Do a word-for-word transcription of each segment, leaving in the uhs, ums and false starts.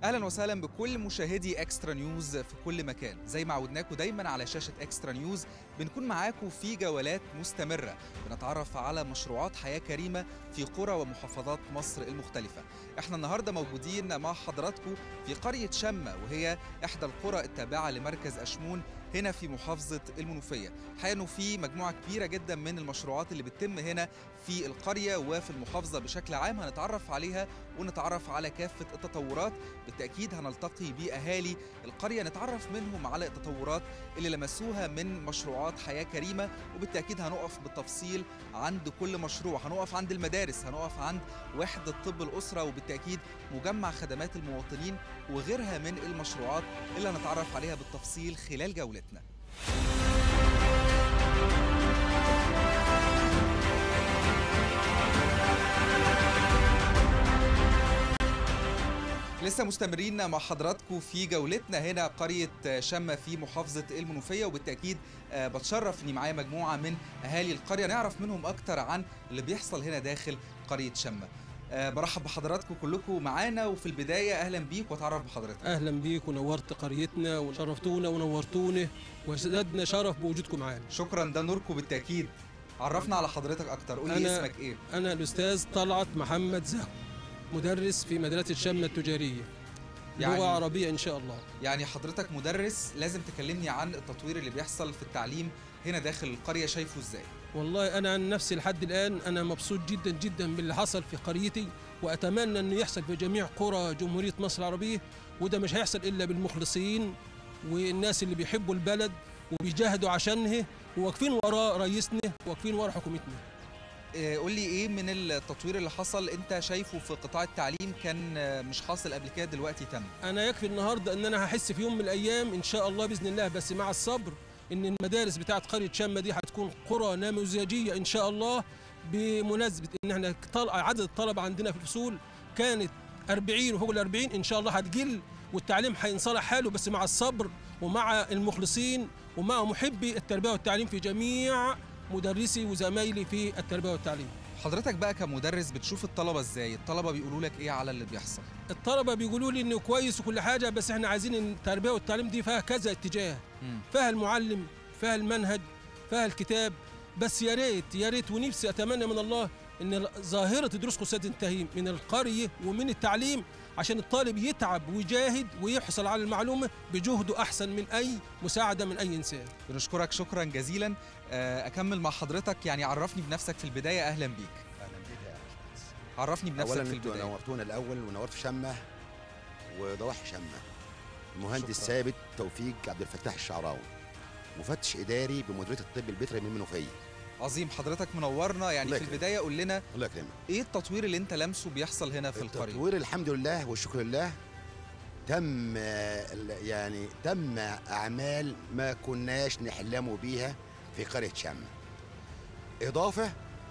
اهلا وسهلا بكل مشاهدي اكسترا نيوز في كل مكان. زي ما عودناكم دايما على شاشه اكسترا نيوز بنكون معاكم في جولات مستمره بنتعرف على مشروعات حياه كريمه في قرى ومحافظات مصر المختلفه. احنا النهارده موجودين مع حضراتكم في قريه شمه، وهي احدى القرى التابعه لمركز اشمون هنا في محافظه المنوفيه. الحقيقه انه في مجموعه كبيره جدا من المشروعات اللي بتتم هنا في القريه وفي المحافظه بشكل عام، هنتعرف عليها ونتعرف على كافه التطورات. بالتأكيد هنلتقي بأهالي القرية نتعرف منهم على التطورات اللي لمسوها من مشروعات حياة كريمة، وبالتأكيد هنقف بالتفصيل عند كل مشروع. هنقف عند المدارس، هنقف عند وحدة طب الأسرة، وبالتأكيد مجمع خدمات المواطنين وغيرها من المشروعات اللي هنتعرف عليها بالتفصيل خلال جولتنا. لسه مستمرين مع حضراتكم في جولتنا هنا قرية شمة في محافظة المنوفية، وبالتأكيد بتشرف اني معايا مجموعة من أهالي القرية نعرف منهم أكتر عن اللي بيحصل هنا داخل قرية شمة. برحب بحضراتكم كلكم معانا، وفي البداية أهلا بيك واتعرف بحضرتك. أهلا بيك ونورت قريتنا وشرفتونا ونورتونا وزادنا شرف بوجودكم معانا. شكرا، ده نوركم بالتأكيد. عرفنا على حضرتك أكتر، قول لي اسمك إيه؟ أنا الأستاذ طلعت محمد زهو، مدرس في مدرسة شمة التجارية، يعني لغة عربية إن شاء الله. يعني حضرتك مدرس، لازم تكلمني عن التطوير اللي بيحصل في التعليم هنا داخل القرية، شايفه إزاي؟ والله أنا عن نفسي لحد الآن أنا مبسوط جدا جدا باللي حصل في قريتي، وأتمنى أنه يحصل في جميع قرى جمهورية مصر العربية، وده مش هيحصل إلا بالمخلصين والناس اللي بيحبوا البلد وبيجاهدوا عشانها وواقفين وراء رئيسنا وواقفين وراء حكومتنا. قول لي ايه من التطوير اللي حصل انت شايفه في قطاع التعليم كان مش حاصل قبل كده دلوقتي تم؟ انا يكفي النهارده ان انا هحس في يوم من الايام ان شاء الله باذن الله، بس مع الصبر، ان المدارس بتاعت قريه شمه دي هتكون قرى نموذجيه ان شاء الله، بمناسبه ان احنا عدد الطلبه عندنا في الفصول كانت أربعين وفوق ال أربعين، ان شاء الله هتقل والتعليم هينصلح حاله، بس مع الصبر ومع المخلصين ومع محبي التربيه والتعليم في جميع مدرسي وزمايلي في التربيه والتعليم. حضرتك بقى كمدرس بتشوف الطلبه ازاي؟ الطلبه بيقولوا لك ايه على اللي بيحصل؟ الطلبه بيقولوا لي انه كويس وكل حاجه، بس احنا عايزين ان التربيه والتعليم دي فيها كذا اتجاه، م. فيها المعلم، فيها المنهج، فيها الكتاب، بس يا ريت يا ريت ونفسي اتمنى من الله ان ظاهره دروس خصوصيه تنتهي من القريه ومن التعليم، عشان الطالب يتعب ويجاهد ويحصل على المعلومه بجهده احسن من اي مساعده من اي انسان. بنشكرك شكرا جزيلا. اكمل مع حضرتك، يعني عرفني بنفسك في البدايه. اهلا بيك. اهلا بيك يا باشمهندس. عرفني بنفسك في البدايه. اولا نورتونا الاول ونورت شمه وضواحي شمه. المهندس ثابت توفيق عبد الفتاح الشعراوي، مفتش اداري بمديريه الطب البيطري من المنوفيه. عظيم، حضرتك منورنا. يعني في البدايه قول لنا الله يكرمك، ايه التطوير اللي انت لمسه بيحصل هنا في القريه؟ التطوير الحمد لله والشكر لله تم، يعني تم اعمال ما كناش نحلموا بيها في قريه شمه، اضافه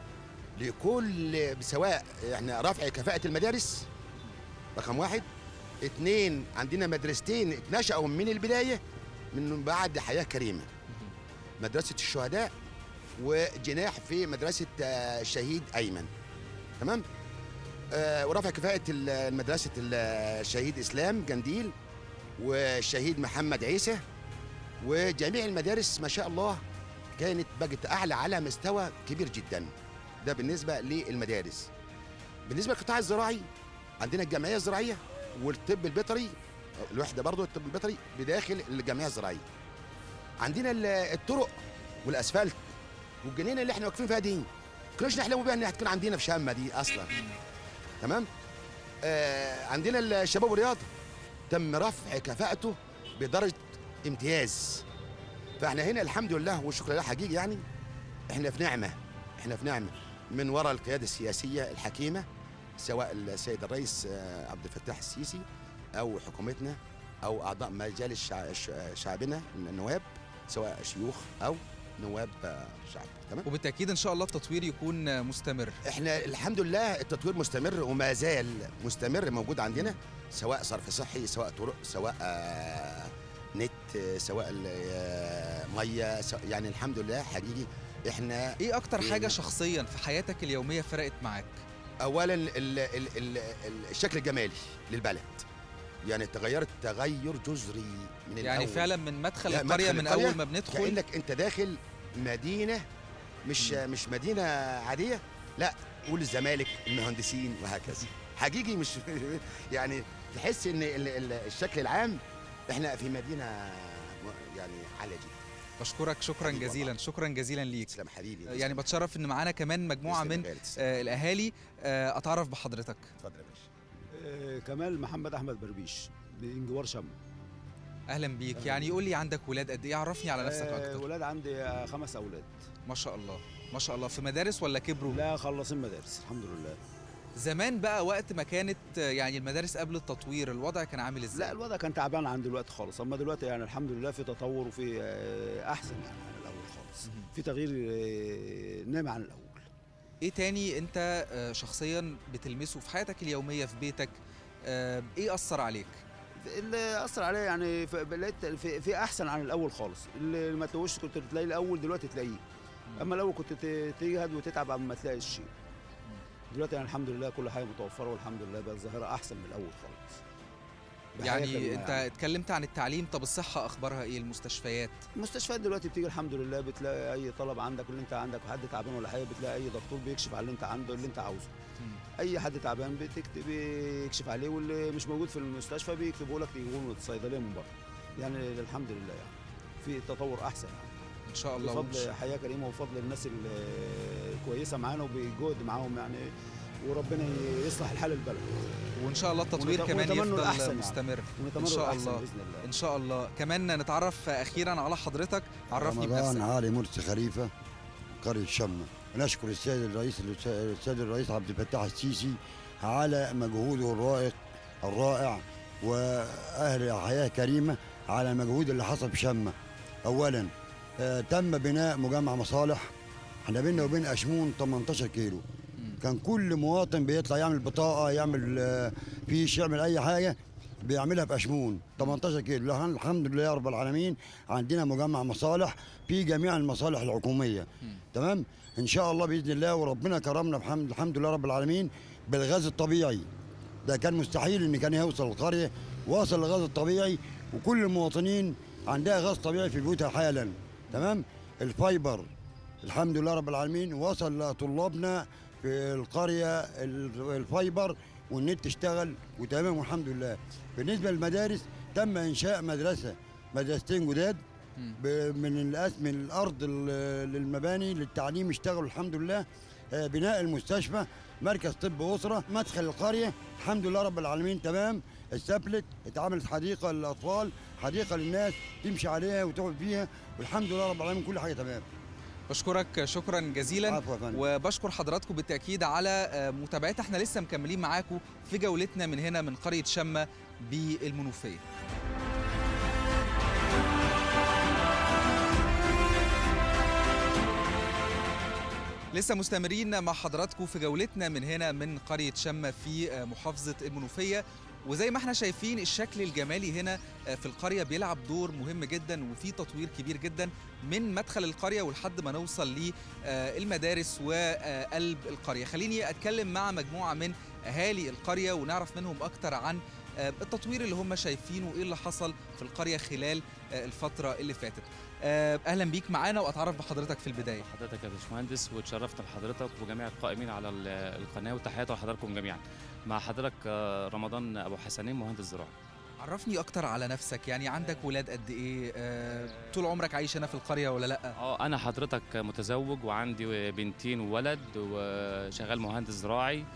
لكل سواء احنا رفع كفاءه المدارس رقم واحد، اثنين عندنا مدرستين اتنشأوا من البدايه من بعد حياه كريمه، مدرسه الشهداء وجناح في مدرسة الشهيد أيمن، تمام؟ آه ورفع كفاءة مدرسة الشهيد إسلام جنديل والشهيد محمد عيسى، وجميع المدارس ما شاء الله كانت بقت أعلى على مستوى كبير جدا. ده بالنسبة للمدارس. بالنسبة للقطاع الزراعي عندنا الجمعية الزراعية والطب البيطري، الوحدة برضو الطب البيطري بداخل الجمعية الزراعية. عندنا الطرق والأسفلت والجنينه اللي احنا واقفين فيها دي كناش نحلموا بيها انها هتكون عندنا في شمه دي اصلا، تمام؟ آه عندنا الشباب والرياضه تم رفع كفاءته بدرجه امتياز، فاحنا هنا الحمد لله والشكر لله حقيقي، يعني احنا في نعمه، احنا في نعمه من وراء القياده السياسيه الحكيمه، سواء السيد الرئيس عبد الفتاح السيسي او حكومتنا او اعضاء مجالس شعبنا النواب، سواء شيوخ او نواب شعب، تمام؟ وبالتاكيد ان شاء الله التطوير يكون مستمر. احنا الحمد لله التطوير مستمر وما زال مستمر موجود عندنا، سواء صرف صحي، سواء طرق، سواء آه نت، سواء آه ميه، سواء يعني الحمد لله حقيقي. احنا ايه اكتر حاجه شخصيا في حياتك اليوميه فرقت معاك؟ اولا ال ال ال الشكل الجمالي للبلد، يعني تغيرت تغير جذري من يعني الأول. فعلا من مدخل لا، القريه مدخل من القرية اول ما بندخل كأنك انت داخل مدينه مش مم. مش مدينه عاديه، لا، قول الزمالك، المهندسين، وهكذا. حقيقي مش يعني تحس ان ال- ال- الشكل العام احنا في مدينه يعني عاليه جدا. بشكرك شكرا حبيبي جزيلا، والله. شكرا جزيلا ليك. تسلم حبيبي. يعني بتشرف ان معانا كمان مجموعه تسلم يا من غالي، تسلم. آه، الاهالي. آه، اتعرف بحضرتك. اتفضل يا باشا. آه، كمال محمد احمد بربيش من جوار شم. اهلا بيك. أهلاً يعني بيك. قول لي عندك ولاد قد ايه؟ عرفني على نفسك آه، اكتر. ولاد عندي آه، خمس اولاد. ما شاء الله ما شاء الله. في مدارس ولا كبروا؟ لا، خلصين مدارس الحمد لله. زمان بقى وقت ما كانت آه، يعني المدارس قبل التطوير الوضع كان عامل ازاي؟ لا، الوضع كان تعبان عن دلوقتي خالص، اما دلوقتي يعني الحمد لله في تطور وفي آه، احسن يعني عن الاول خالص. مهم. في تغيير آه، نام عن الاول. ايه تاني انت آه، شخصيا بتلمسه في حياتك اليوميه في بيتك؟ آه، ايه اثر عليك؟ اللي اثر عليا يعني ف- لقيت في, في احسن عن الاول خالص. اللي ما تلاقوش كنت تلاقيه الاول، دلوقتي تلاقيه. اما الاول كنت ت- تجهد وتتعب قبل ما تلاقي الشيء. دلوقتي يعني الحمد لله كل حاجه متوفره، والحمد لله بقى الظاهره احسن من الاول خالص. بحياة يعني كريمة انت يعني. اتكلمت عن التعليم، طب الصحه اخبارها ايه؟ المستشفيات؟ المستشفيات دلوقتي بتيجي الحمد لله، بتلاقي اي طلب عندك اللي انت عندك، حد تعبان ولا حاجه بتلاقي اي دكتور بيكشف على اللي انت عنده اللي انت عاوزه. مم. اي حد تعبان بتكتب بيكشف عليه، واللي مش موجود في المستشفى بيكتبوا لك تجيبوه من الصيدليه من بره. يعني الحمد لله يعني في تطور احسن يعني. ان شاء الله. بفضل حياه كريمه وفضل الناس الكويسه معانا وبيجهد معاهم يعني، وربنا يصلح الحال البلد. وان شاء الله التطوير ونت- كمان ونتمنى يفضل الأحسن يعني. مستمر. ونتمنى ان شاء الأحسن الله باذن الله. ان شاء الله. كمان نتعرف اخيرا على حضرتك، عرفني رمضان بنفسك. علي مرسي خليفه، قرية شمة. نشكر السيد الرئيس السيد الرئيس عبد الفتاح السيسي على مجهوده الرائق الرائع، واهل حياه كريمه على المجهود اللي حصل في شمة. اولا آه تم بناء مجمع مصالح، احنا بينا وبين اشمون ثمانية عشر كيلو. مم. كان كل مواطن بيطلع يعمل بطاقه، يعمل آه، فيش، يعمل اي حاجه بيعملها في اشمون ثمانية عشر كيلو. لحن- الحمد لله يا رب العالمين عندنا مجمع مصالح في جميع المصالح الحكوميه. مم. تمام، ان شاء الله باذن الله، وربنا كرمنا بحمد الحمد لله رب العالمين بالغاز الطبيعي. ده كان مستحيل ان كان يوصل القريه، وصل الغاز الطبيعي، وكل المواطنين عندها غاز طبيعي في بيوتها حالا. تمام، الفايبر الحمد لله رب العالمين وصل لطلابنا في القريه ال- الفايبر، والنت تشتغل وتمام والحمد لله. بالنسبه للمدارس تم انشاء مدرسه مدرستين جداد مم. ب- من الأس- من الارض ال- للمباني للتعليم اشتغلوا الحمد لله. آه، بناء المستشفى، مركز طب اسره، مدخل القريه الحمد لله رب العالمين تمام. استبلت، اتعملت حديقه للاطفال، حديقه للناس تمشي عليها وتقعد فيها، والحمد لله رب العالمين كل حاجه تمام. بشكرك شكرا جزيلا. عفوا يا فندم. وبشكر حضراتكم بالتاكيد على آه، متابعتنا. احنا لسه مكملين معاكم في جولتنا من هنا من قريه شمة بالمنوفيه. لسه مستمرين مع حضراتكم في جولتنا من هنا من قرية شمة في آه، محافظة المنوفية. وزي ما احنا شايفين الشكل الجمالي هنا آه، في القرية بيلعب دور مهم جدا، وفي تطوير كبير جدا من مدخل القرية ولحد ما نوصل للمدارس وقلب القرية. خليني أتكلم مع مجموعة من أهالي القرية ونعرف منهم أكتر عن آه، التطوير اللي هم شايفينه وإيه اللي حصل في القرية خلال آه، الفترة اللي فاتت. آه، أهلا بيك معانا، وأتعرف بحضرتك في البداية. حضرتك يا باشمهندس، واتشرفت بحضرتك وجميع القائمين على ال- القناه، وتحياتي لحضراتكم جميعا. مع حضرتك آه، رمضان ابو حسنين، مهندس زراعي. عرفني اكتر على نفسك، يعني عندك ولاد قد ايه؟ آه، طول عمرك عايش هنا في القريه ولا لا؟ اه انا حضرتك متزوج وعندي بنتين وولد، وشغال مهندس زراعي،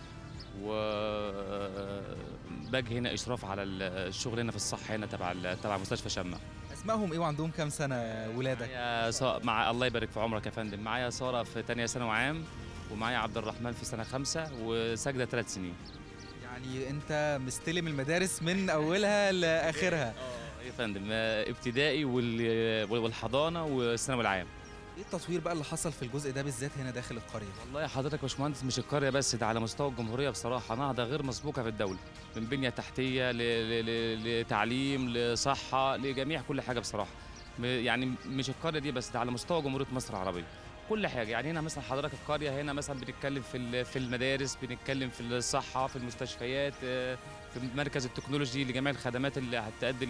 وباجي هنا اشراف على الشغل هنا في الصحه هنا تبع ال- تبع مستشفى شمة. اسمائهم ايه وعندهم كام سنه ولادك؟ معايا سا- مع الله يبارك في عمرك يا فندم، معايا ساره في ثانيه ثانوي عام، ومعايا عبد الرحمن في سنه خمسه، وساجده ثلاث سنين. يعني انت مستلم المدارس من اولها لاخرها. اه يا فندم، آه، ابتدائي وال- والحضانه والثانوي العام. ايه التطوير بقى اللي حصل في الجزء ده بالذات هنا داخل القريه؟ والله يا حضرتك يا باشمهندس، مش القريه بس، ده على مستوى الجمهوريه بصراحه نهضه غير مسبوقه في الدوله، من بنيه تحتيه ل- ل- ل- لتعليم لصحه لجميع كل حاجه بصراحه. م- يعني مش القريه دي بس، ده على مستوى جمهوريه مصر العربيه. كل حاجه. يعني هنا مثلا حضرتك القريه هنا مثلا بنتكلم في في المدارس، بنتكلم في الصحه، في المستشفيات، في مركز التكنولوجي لجميع الخدمات اللي هتأدي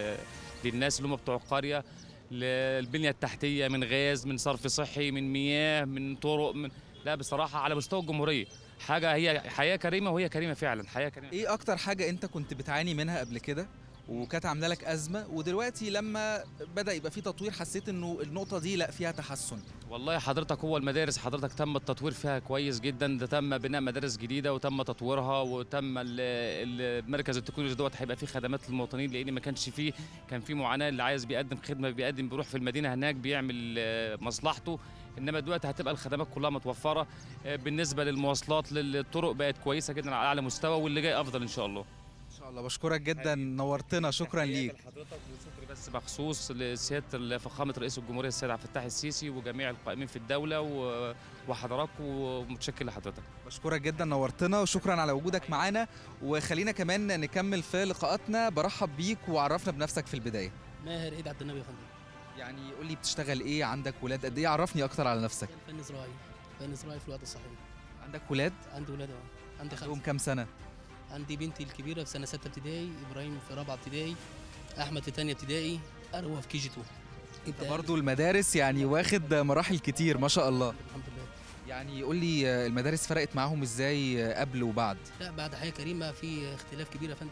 للناس اللي هم بتوع القريه، البنيه التحتيه من غاز، من صرف صحي، من مياه، من طرق، من لا بصراحه على مستوى الجمهوريه حاجه، هي حياه كريمه، وهي كريمه فعلا، حياه كريمه. ايه اكتر حاجه انت كنت بتعاني منها قبل كده وكانت عامله لك ازمه، ودلوقتي لما بدا يبقى في تطوير حسيت انه النقطه دي لا فيها تحسن؟ والله حضرتك هو المدارس حضرتك تم التطوير فيها كويس جدا، ده تم بناء مدارس جديده وتم تطويرها، وتم المركز التكنولوجي دوت هيبقى فيه خدمات للمواطنين، لان ما كانش فيه، كان في معاناه، اللي عايز بيقدم خدمه بيقدم بيروح في المدينه هناك بيعمل مصلحته، انما دلوقتي هتبقى الخدمات كلها متوفره. بالنسبه للمواصلات للطرق بقت كويسه جدا على اعلى مستوى، واللي جاي افضل ان شاء الله. ان شاء الله. بشكرك جدا، نورتنا، شكرا ليك. حضرتك وشكر بس مخصوص لسياده فخامه رئيس الجمهوريه السيد عبد الفتاح السيسي وجميع القائمين في الدوله وحضراتكم، ومتشكر لحضرتك. بشكرك جدا، نورتنا، وشكرا على وجودك معانا. وخلينا كمان نكمل في لقاءاتنا. برحب بيك وعرفنا بنفسك في البدايه. ماهر عيد عبد النبي يا فندم. يعني قول لي بتشتغل ايه، عندك ولاد قد ايه، عرفني اكتر على نفسك. فني زراعي، فني زراعي في الوقت الصحيح. عندك ولاد؟ عندي ولاد اه، عندي خمسه. عندهم كام سنه؟ عندي بنتي الكبيره في سنه سته ابتدائي، ابراهيم في رابعه ابتدائي، احمد في ثانيه ابتدائي، اروى في كي جي اتنين. انت برضه المدارس يعني واخد مراحل كتير ما شاء الله. الحمد لله. يعني قول لي المدارس فرقت معاهم ازاي قبل وبعد؟ لا بعد حياه كريمه في اختلاف كبير يا فندم.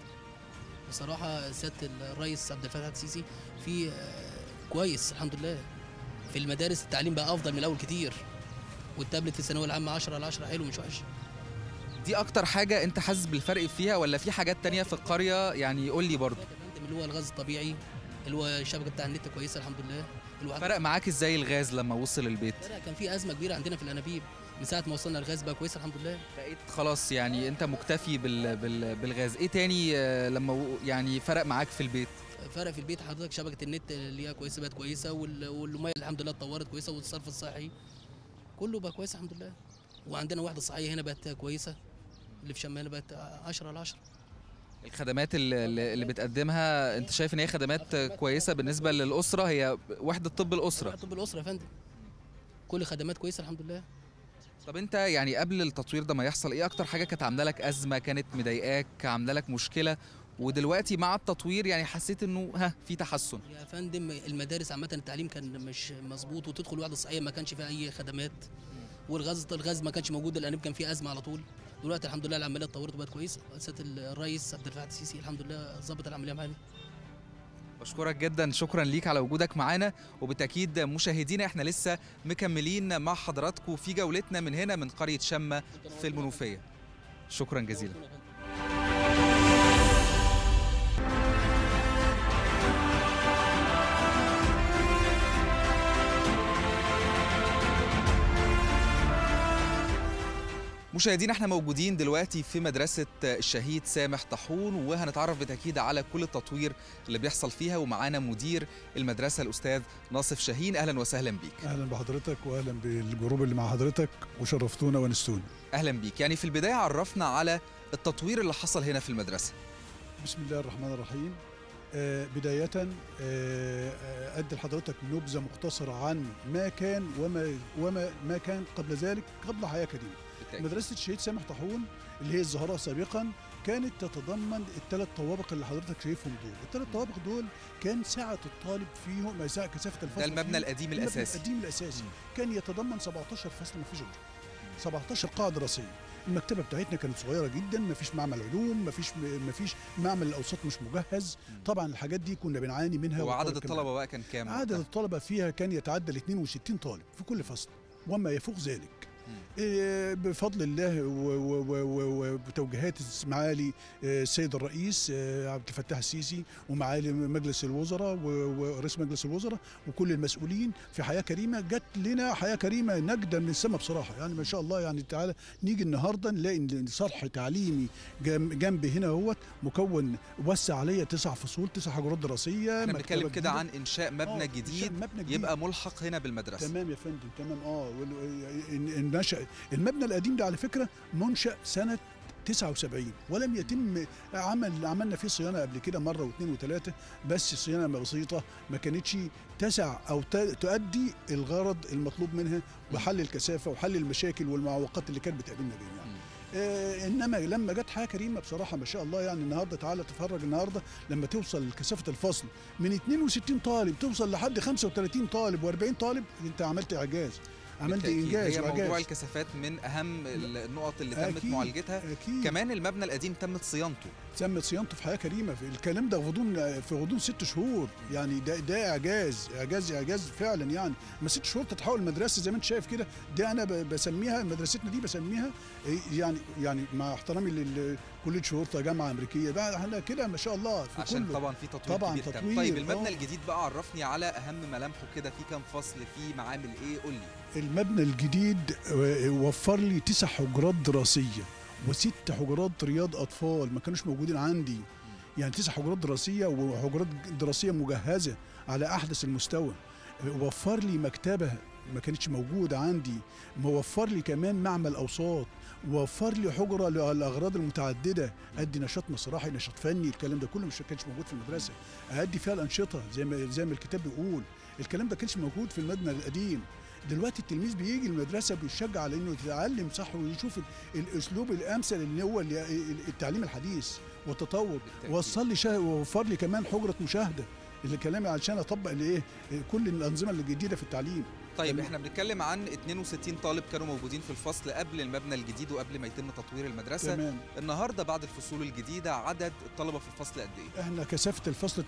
بصراحه سياده الرئيس عبد الفتاح السيسي في كويس الحمد لله. في المدارس التعليم بقى افضل من الاول كتير، والتابلت في الثانويه العامه عشرة على عشرة حلو مش وحش. دي اكتر حاجه انت حاسس بالفرق فيها، ولا في حاجات تانية في القريه؟ يعني قول لي برضه. اللي هو الغاز الطبيعي، اللي هو الشبكه بتاع النت كويسه الحمد لله. فرق معاك ازاي الغاز لما وصل البيت؟ كان في ازمه كبيره عندنا في الانابيب، من ساعه ما وصلنا الغاز بقى كويس الحمد لله. بقيت خلاص يعني انت مكتفي بال... بال... بالغاز. ايه تاني لما يعني فرق معاك في البيت؟ فرق في البيت حضرتك شبكه النت اللي هي كويسه بقت كويسه، وال... والميه الحمد لله اتطورت كويسه، والصرف الصحي كله بقى كويس الحمد لله. وعندنا وحده صحيه هنا بقت كويسه، اللي في شمال بقت عشرة على عشرة. الخدمات اللي, اللي بتقدمها انت شايف ان هي خدمات كويسه بالنسبه للاسره؟ هي وحده طب الاسره. وحده طب الاسره يا فندم، كل خدمات كويسه الحمد لله. طب انت يعني قبل التطوير ده ما يحصل، ايه اكتر حاجه كانت عامله لك ازمه، كانت مضايقاك، عامله لك مشكله، ودلوقتي مع التطوير يعني حسيت انه ها في تحسن؟ يا فندم المدارس عامه التعليم كان مش مظبوط، وتدخل وحده صحيه ما كانش فيها اي خدمات، والغاز الغاز ما كانش موجود، الانابيب كان فيه ازمه على طول. دلوقتي الحمد لله العمليه اتطورت وبقت كويسه، سياده الرئيس عبد الفتاح السيسي الحمد لله ظبط العمليه معانا. بشكرك جدا، شكرا ليك على وجودك معانا. وبالتاكيد مشاهدينا احنا لسه مكملين مع حضراتكم في جولتنا من هنا من قريه شمه في المنوفيه. شكرا جزيلا. مشاهدينا احنا موجودين دلوقتي في مدرسة الشهيد سامح طاحون، وهنتعرف بالتأكيد على كل التطوير اللي بيحصل فيها، ومعانا مدير المدرسة الأستاذ ناصف شاهين. أهلا وسهلا بيك. أهلا بحضرتك وأهلا بالجروب اللي مع حضرتك، وشرفتونا ونستونا. أهلا بيك. يعني في البداية عرفنا على التطوير اللي حصل هنا في المدرسة. بسم الله الرحمن الرحيم. آه بداية آه أدي لحضرتك نبذة مختصرة عن ما كان وما وما ما كان قبل ذلك، قبل حياة كريمة. مدرسة الشهيد سامح طاحون اللي هي الزهراء سابقا كانت تتضمن الثلاث طوابق اللي حضرتك شايفهم دول. الثلاث طوابق دول كان سعة الطالب فيهم كثافة الفصل، ده المبنى القديم الأساسي. القديم الأساسي كان يتضمن سبعتاشر فصل، ما فيش غيره، سبعتاشر قاعة دراسية. المكتبة بتاعتنا كانت صغيرة جدا، ما فيش معمل علوم، ما فيش ما فيش معمل الأوساط مش مجهز. طبعا الحاجات دي كنا بنعاني منها. وعدد الطلبة بقى كان كام؟ عدد الطلبة فيها كان يتعدى ل اثنين وستين طالب في كل فصل وما يفوق ذلك. بفضل الله وبتوجيهات معالي السيد الرئيس عبد الفتاح السيسي ومعالي مجلس الوزراء ورئيس مجلس الوزراء وكل المسؤولين في حياة كريمة، جت لنا حياة كريمة نجدة من السماء بصراحة. يعني ما شاء الله، يعني تعالى نيجي النهارده نلاقي ان صرح تعليمي جنبي هنا اهوت مكون وسع عليا تسع فصول، تسع حجرات دراسية. احنا بنتكلم كده عن انشاء مبنى, آه جديد مبنى جديد يبقى ملحق هنا بالمدرسة. تمام يا فندم، تمام. اه النشأ المبنى القديم ده على فكرة منشأ سنة تسعة وسبعين ولم يتم عمل عملنا فيه صيانه قبل كده مره واثنين وثلاثه، بس صيانه بسيطه ما كانتش تسع او تؤدي الغرض المطلوب منها وحل الكثافه وحل المشاكل والمعوقات اللي كانت بتقابلنا بيها يعني. آه انما لما جت حياه كريمه بصراحه ما شاء الله، يعني النهارده تعالى تتفرج النهارده لما توصل كثافه الفصل من اثنين وستين طالب توصل لحد خمسة وثلاثين طالب وأربعين طالب، انت عملت اعجاز، عملت انجاز. هي موضوع الكثافات من اهم النقط اللي تمت أكيد معالجتها. أكيد. كمان المبنى القديم تمت صيانته تمت صيانته في حياه كريمه، في الكلام ده غضون في غضون ست شهور يعني. ده ده اعجاز اعجاز اعجاز فعلا يعني. ما ست شهور تتحول المدرسه زي ما انت شايف كده، ده انا بسميها مدرستنا دي بسميها يعني يعني مع احترامي لكليه شرطه جامعه امريكيه بقى احنا كده ما شاء الله في عشان كله. طبعا في تطوير طبعا كبير. تطوير. طيب المبنى آه. الجديد بقى عرفني على اهم ملامحه كده، في كام فصل، في معامل ايه، قول لي. المبنى الجديد وفر لي تسع حجرات دراسيه وست حجرات رياض اطفال ما كانوش موجودين عندي، يعني تسع حجرات دراسيه وحجرات دراسيه مجهزه على احدث المستوى. وفر لي مكتبه ما كانتش موجوده عندي، موفر لي كمان معمل اوساط، وفر لي حجره للاغراض المتعدده، ادي نشاط مسرحي، نشاط فني، الكلام ده كله مش كانش موجود في المدرسه. ادي فيها الانشطه زي ما زي ما الكتاب بيقول، الكلام ده كانش موجود في المبنى القديم. دلوقتي التلميذ بيجي المدرسه بيشجع على انه يتعلم صح ويشوف الاسلوب الامثل اللي هو التعليم الحديث والتطور. وصل لي شا... ووفر لي كمان حجره مشاهده اللي كلامي علشان اطبق الايه كل الانظمه الجديده في التعليم. طيب احنا بنتكلم عن اثنين وستين طالب كانوا موجودين في الفصل قبل المبنى الجديد وقبل ما يتم تطوير المدرسه. تمام. النهارده بعد الفصول الجديده عدد الطلبه في الفصل قد ايه؟ احنا كثافه الفصل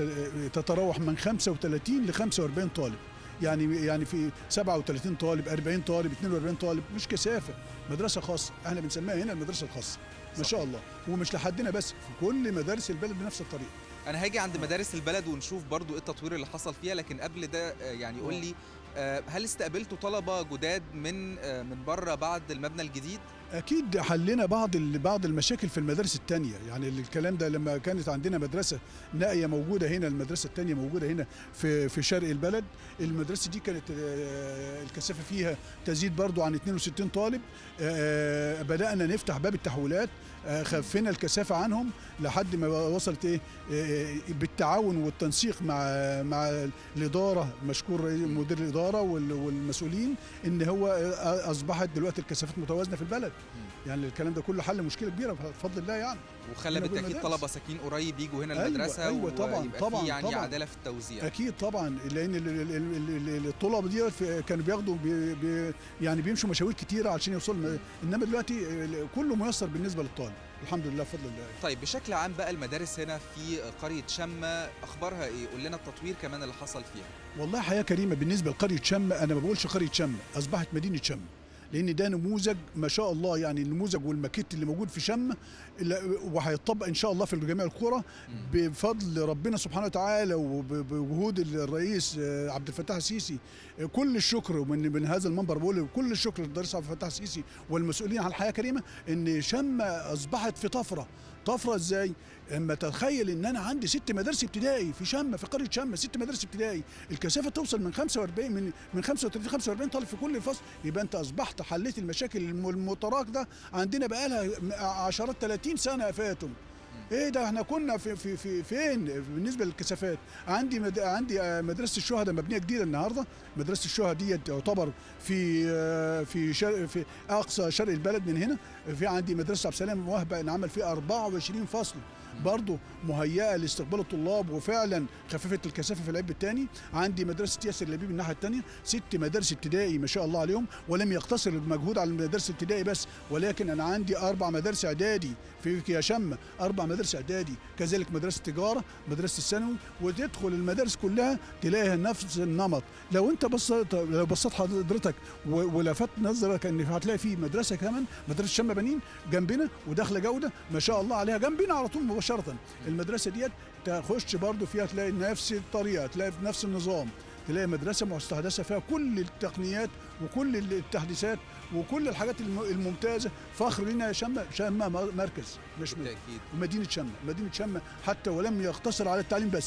تتراوح من خمسة وثلاثين ل خمسة وأربعين طالب، يعني يعني في سبعة وثلاثين طالب، أربعين طالب، اثنين وأربعين طالب، مش كثافه، مدرسه خاصه، احنا بنسميها هنا المدرسه الخاصه. ما شاء الله، ومش لحدنا بس، في كل مدارس البلد بنفس الطريقه. انا هاجي عند مدارس البلد ونشوف برضو ايه التطوير اللي حصل فيها، لكن قبل ده يعني قول لي هل استقبلتوا طلبه جداد من من بره بعد المبنى الجديد؟ اكيد حلينا بعض بعض المشاكل في المدارس الثانيه، يعني الكلام ده لما كانت عندنا مدرسه نائيه موجوده هنا، المدرسه الثانيه موجوده هنا في في شرق البلد، المدرسه دي كانت الكثافه فيها تزيد برضو عن اثنين وستين طالب. بدانا نفتح باب التحويلات، خفينا الكثافه عنهم لحد ما وصلت ايه بالتعاون والتنسيق مع مع الاداره، مشكور مدير الاداره والمسؤولين، ان هو اصبحت دلوقتي الكثافات متوازنه في البلد. يعني الكلام ده كله حل مشكله كبيره بفضل الله يعني. وخلى بالتاكيد طلبه ساكنين قريب يجوا هنا أيوة المدرسه. أيوة طبعا ويبقى طبعا في يعني طبعا عداله في التوزيع. اكيد طبعا، لان الطلبه دي كانوا بياخدوا بي بي يعني بيمشوا مشاوير كتيره علشان يوصلوا، انما دلوقتي كله ميسر بالنسبه للطالب الحمد لله بفضل الله. طيب بشكل عام بقى المدارس هنا في قريه شمة اخبارها ايه؟ قول لنا التطوير كمان اللي حصل فيها. والله حياه كريمه بالنسبه لقريه شمة، انا ما بقولش قريه شمة، اصبحت مدينه شمة، لان ده نموذج ما شاء الله، يعني النموذج والماكيت اللي موجود في شمة وهيطبق ان شاء الله في جميع القرى بفضل ربنا سبحانه وتعالى وبجهود الرئيس عبد الفتاح السيسي. كل الشكر من من هذا المنبر بقول كل الشكر للرئيس عبد الفتاح السيسي والمسؤولين عن الحياه كريمه، ان شمة اصبحت في طفره. طفره ازاي؟ اما تتخيل ان انا عندي ست مدارس ابتدائي في شمة، في قريه شمة ست مدارس ابتدائي، الكثافه توصل من خمسة وأربعين من من خمسة وثلاثين خمسة وأربعين طالب في كل فصل، يبقى انت اصبحت حليت المشاكل المتراكمه عندنا بقى لها عشرات ثلاثين سنه فاتوا. ايه ده احنا كنا في في في فين بالنسبه للكثافات؟ عندي مد... عندي مدرسه الشهداء مبنيه جديده النهارده، مدرسه الشهداء دي تعتبر في في شرق في اقصى شرق البلد من هنا. في عندي مدرسه عبد السلام وهبه انعمل فيها أربعة وعشرين فصل برضه مهيئه لاستقبال الطلاب، وفعلا خففت الكثافه في العيب الثاني. عندي مدرسه ياسر لبيب الناحيه الثانيه، ست مدارس ابتدائي ما شاء الله عليهم، ولم يقتصر المجهود على المدارس الابتدائي بس، ولكن انا عندي اربع مدارس اعدادي في يا شمة، اربع مدارس اعدادي، كذلك مدرسه تجاره، مدرسه الثانوي، وتدخل المدارس كلها تلاقيها نفس النمط. لو انت بصيت لو بصيت حضرتك ولفت نظرك ان هتلاقي في مدرسه كمان مدرسه شمة بنين جنبنا وداخله جوده ما شاء الله عليها جنبنا على طول مباشره. المدرسه ديت تخش برضو فيها تلاقي نفس الطريقه، تلاقي نفس النظام، تلاقي مدرسه مستحدثه فيها كل التقنيات وكل التحديثات وكل الحاجات الممتازه. فخر لنا يا شمة، شمة مركز مش بالتأكيد مدينه شمة، مدينه شمة حتى ولم يقتصر على التعليم بس،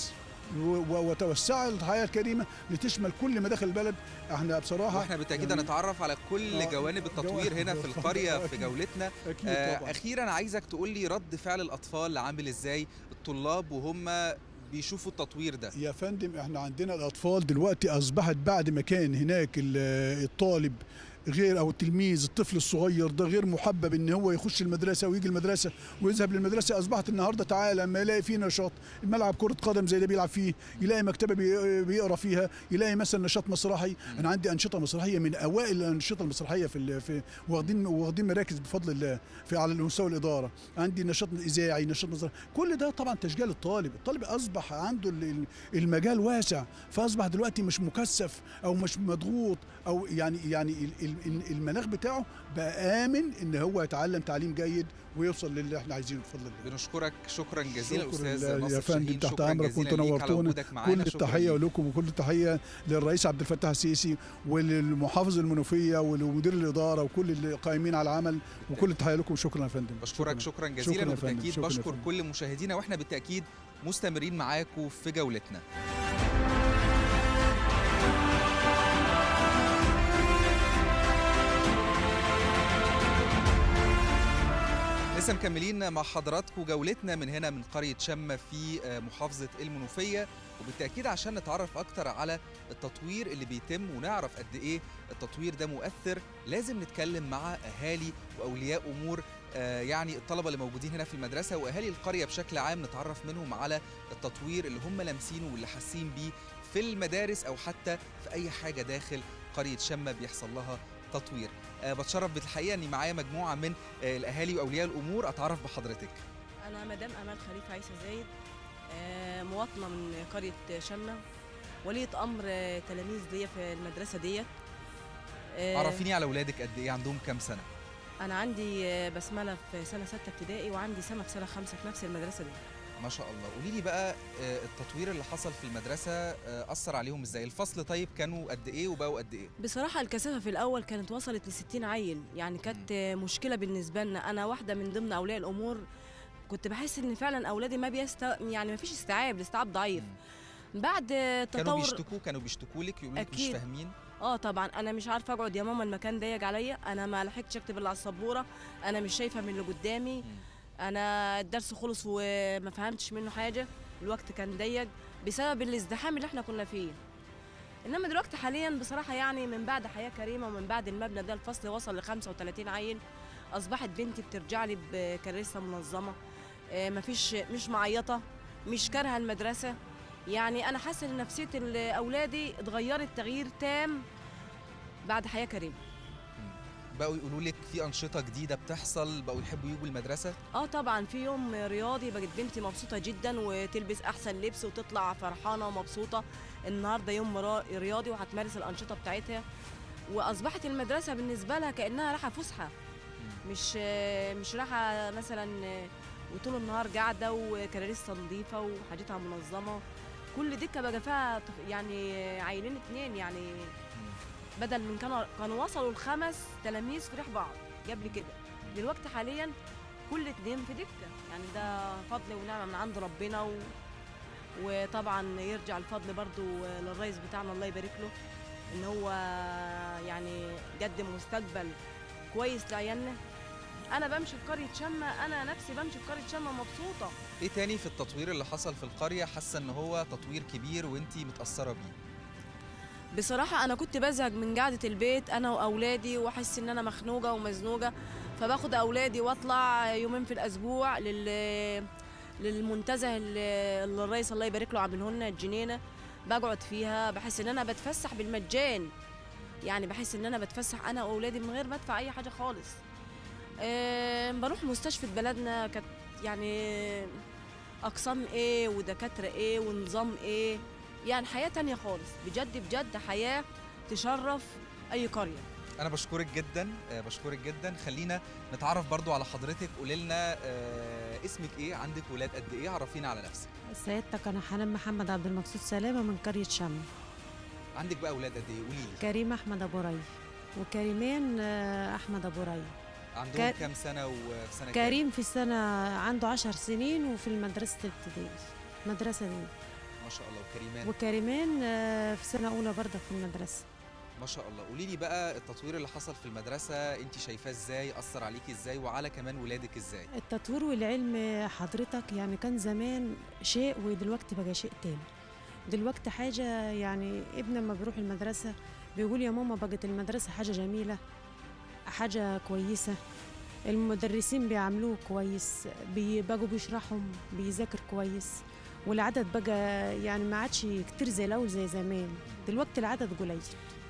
وتوسع الحياه الكريمه لتشمل كل مداخل البلد. احنا بصراحه واحنا بالتاكيد يعني هنتعرف على كل جوانب التطوير هنا في القريه في جولتنا. أكيد آه اخيرا عايزك تقول لي رد فعل الاطفال عامل ازاي، الطلاب وهم بيشوفوا التطوير ده؟ يا فندم احنا عندنا الاطفال دلوقتي اصبحت بعد ما كان هناك الطالب غير او التلميذ الطفل الصغير ده غير محبب ان هو يخش المدرسه ويجي المدرسه ويذهب للمدرسه، اصبحت النهارده تعالى لما يلاقي فيه نشاط، ملعب كره قدم زي ده بيلعب فيه، يلاقي مكتبه بيقرا فيها، يلاقي مثلا نشاط مسرحي. انا عندي انشطه مسرحيه من اوائل الانشطه المسرحيه في في واخدين واخدين مراكز بفضل الله في على مستوى الاداره. عندي نشاط اذاعي، نشاط مسرحي، كل ده طبعا تشجيع للطالب. الطالب اصبح عنده المجال واسع، فاصبح دلوقتي مش مكثف او مش مضغوط او يعني يعني المناخ بتاعه بقى آمن ان هو يتعلم تعليم جيد ويوصل للي احنا عايزينه بفضل الله. بنشكرك شكرا جزيلا شكرا استاذ ناصر يا فندم، شاهين. تحت امرك وانتوا نورتونا. كل التحيه لكم وكل التحيه للرئيس عبد الفتاح السيسي وللمحافظ المنوفيه ولمدير الاداره وكل اللي قائمين على العمل، وكل التحيه لكم. شكرا يا فندم. بشكرك شكرا جزيلا، وبالتاكيد بشكر كل مشاهدينا، واحنا بالتاكيد مستمرين معاكم في جولتنا. لسه مكملين مع حضراتكم جولتنا من هنا من قرية شمة في محافظة المنوفية، وبالتأكيد عشان نتعرف أكتر على التطوير اللي بيتم ونعرف قد إيه التطوير ده مؤثر، لازم نتكلم مع أهالي وأولياء أمور، يعني الطلبة اللي موجودين هنا في المدرسة وأهالي القرية بشكل عام، نتعرف منهم على التطوير اللي هم لامسينه واللي حاسين بيه في المدارس أو حتى في أي حاجة داخل قرية شمة بيحصل لها تطوير. أه بتشرف بالحقيقه اني معايا مجموعه من أه الاهالي واولياء الامور. اتعرف بحضرتك. انا مدام امال خليفه عيسى زايد، أه مواطنه من قريه شمه، وليه امر أه تلاميذ ليا في المدرسه ديت. أه عرفيني على اولادك، قد ايه عندهم كام سنه؟ انا عندي أه بسمله في سنه سته ابتدائي، وعندي سما في سنه خمسه في نفس المدرسه دي. ما شاء الله. قولي لي بقى التطوير اللي حصل في المدرسه اثر عليهم ازاي؟ الفصل طيب كانوا قد ايه وبقوا قد ايه؟ بصراحه الكثافه في الاول كانت وصلت ل ستين عيل، يعني كانت مشكله بالنسبه لنا. انا واحده من ضمن اولياء الامور، كنت بحس ان فعلا اولادي ما بيست يعني ما فيش استيعاب، الاستيعاب ضعيف. بعد تطور كانوا بيشتكوا كانوا بيشتكوا لك يقولوا لك مش فاهمين؟ اه طبعا، انا مش عارفه اقعد يا ماما، المكان ضيق عليا، انا ما لحقتش اكتب اللي على السبوره، انا مش شايفه من اللي قدامي، انا الدرس خلص وما فهمتش منه حاجه، الوقت كان ضيق بسبب الازدحام اللي احنا كنا فيه. انما دلوقتي حاليا بصراحه يعني من بعد حياه كريمه ومن بعد المبنى ده الفصل وصل ل خمسة وثلاثين عيل، اصبحت بنتي بترجع لي بكراسه منظمه، مفيش مش معيطه، مش كارهه المدرسه. يعني انا حاسه ان نفسيه اولادي اتغيرت تغيير تام بعد حياه كريمه. بقوا يقولوا لك في أنشطة جديدة بتحصل، بقوا يحبوا يجوا المدرسة؟ اه طبعا، في يوم رياضي بقت بنتي مبسوطة جدا وتلبس أحسن لبس وتطلع فرحانة ومبسوطة. النهارده يوم رياضي وهتمارس الأنشطة بتاعتها، وأصبحت المدرسة بالنسبة لها كأنها رايحة فسحة، مش مش رايحة مثلا وطول النهار قاعدة وكراريسها نظيفة وحاجتها منظمة. كل دكة بقى فيها يعني عيلين اتنين، يعني بدل من كانوا كانوا وصلوا لخمس تلاميذ في ريح بعض قبل كده، دلوقتي حاليا كل اتنين في دكه. يعني ده فضل ونعمه من عند ربنا، و... وطبعا يرجع الفضل برضو للرئيس بتاعنا الله يبارك له، ان هو يعني قدم مستقبل كويس لعيالنا. انا بمشي في قريه شمه، انا نفسي بمشي في قريه شمه مبسوطه. ايه تاني في التطوير اللي حصل في القريه حاسه ان هو تطوير كبير وانتي متاثره بيه؟ بصراحة أنا كنت بزهق من قعدة البيت أنا وأولادي، وأحس إن أنا مخنوقة ومزنوقة، فباخد أولادي وأطلع يومين في الأسبوع لل للمنتزه اللي الرئيس الله يبارك له عامله لنا الجنينة، بقعد فيها، بحس إن أنا بتفسح بالمجان، يعني بحس إن أنا بتفسح أنا وأولادي من غير ما أدفع أي حاجة خالص. أه بروح مستشفى بلدنا، كانت يعني أقسام إيه ودكاترة إيه ونظام إيه، يعني حياة تانية خالص، بجد بجد حياة تشرف أي قرية. أنا بشكرك جدا، بشكرك جدا. خلينا نتعرف برضو على حضرتك، قولي لنا اسمك إيه، عندك ولاد قد إيه، عرفينا على نفسك. سيادتك أنا حنان محمد عبد المقصود سلامة من قرية شمة. عندك بقى ولاد قد إيه، قولي لي. كريم أحمد أبو ري وكريمان أحمد أبو ري. عندهم كام سنة وفي سنة كريم كام؟ في السنة عنده عشر سنين وفي المدرسة الابتدائية، المدرسة دي. ما شاء الله. وكريمان وكريمان آه، في سنه اولى برضك في المدرسه. ما شاء الله. قولي لي بقى التطوير اللي حصل في المدرسه انت شايفاه ازاي، اثر عليكي ازاي وعلى كمان ولادك ازاي؟ التطوير والعلم حضرتك يعني كان زمان شيء ودلوقتي بقى شيء تاني. دلوقتي حاجه يعني ابني لما بيروح المدرسه بيقول يا ماما بقت المدرسه حاجه جميله، حاجه كويسه، المدرسين بيعاملوه كويس، بقوا بيشرحهم، بيذاكر كويس، والعدد بقى يعني ما عادش كتير زي الاول زي زمان. دلوقتي العدد قليل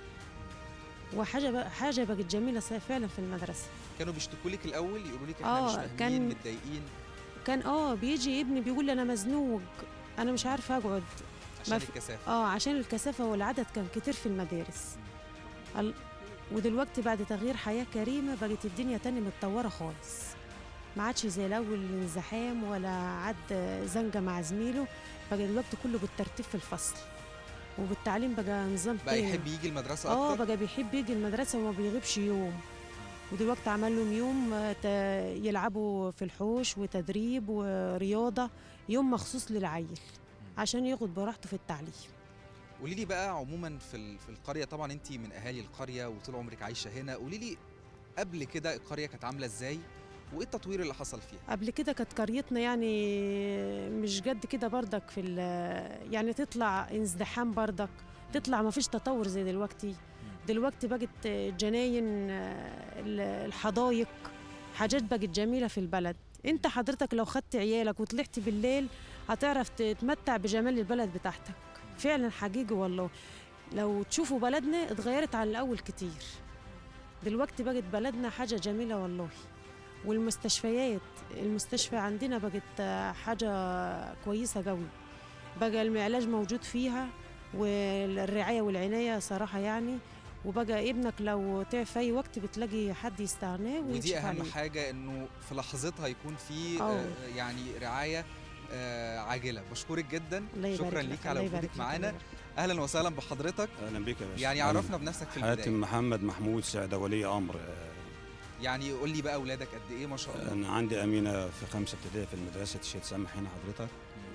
وحاجه بقى حاجه بقت جميله فعلا في المدرسه. كانوا بيشتكوا لك الاول يقولوا لك احنا آه، مش فاهمين كان- متضايقين؟ كان اه بيجي ابني بيقول لي انا مزنوق، انا مش عارفه اقعد عشان ما في- الكثافه. اه عشان الكثافه والعدد كان كتير في المدارس. ال... ودلوقتي بعد تغيير حياه كريمه بقت الدنيا تاني متطوره خالص، ما عادش زي الاول انزحام ولا عد زنقه مع زميله، بقى دلوقتي كله بالترتيب في الفصل وبالتعليم بقى نظام بقى تاني. يحب يجي المدرسه اه اكتر؟ بقى بيحب يجي المدرسه وما بيغيبش يوم. ودلوقتي عمل لهم يوم آه، ت- يلعبوا في الحوش وتدريب ورياضه، يوم مخصوص للعيل عشان ياخد براحته في التعليم. قولي لي بقى عموما في ال- في القريه، طبعا انت من اهالي القريه وطول عمرك عايشه هنا، قولي لي قبل كده القريه كانت عامله ازاي وايه التطوير اللي حصل فيها؟ قبل كده كانت قريتنا يعني مش قد كده بردك في ال- يعني تطلع ازدحام بردك، تطلع ما فيش تطور زي دلوقتي. دلوقتي بقت جناين، آه، الحدايق، حاجات بقت جميلة في البلد. انت حضرتك لو خدت عيالك وطلعت بالليل هتعرف تتمتع بجمال البلد بتاعتك فعلا حقيقي والله. لو تشوفوا بلدنا اتغيرت عن الأول كتير، دلوقتي بقت بلدنا حاجة جميلة والله. والمستشفيات، المستشفى عندنا بقت حاجة كويسة قوي، بقى العلاج موجود فيها والرعاية والعناية صراحة يعني. وبقى ابنك لو تعب في أي وقت بتلاقي حد يستعناه ودي ويكشف اهم عليه. حاجه انه في لحظتها يكون في أوه. آه، يعني رعايه آه، عاجله. بشكرك جدا، الله يبارك شكرا لك، ليك على الله يبارك وجودك لك، معانا. الله يبارك. اهلا وسهلا بحضرتك. اهلا بك يا باشا. يعني أهلاً. عرفنا بنفسك في حاتم البدايه. محمد محمود سعده ولي امر. يعني قول لي بقى اولادك قد ايه؟ ما شاء الله. انا عندي امينه في خمسه ابتدائي في المدرسه الشيخ سامح هنا حضرتك،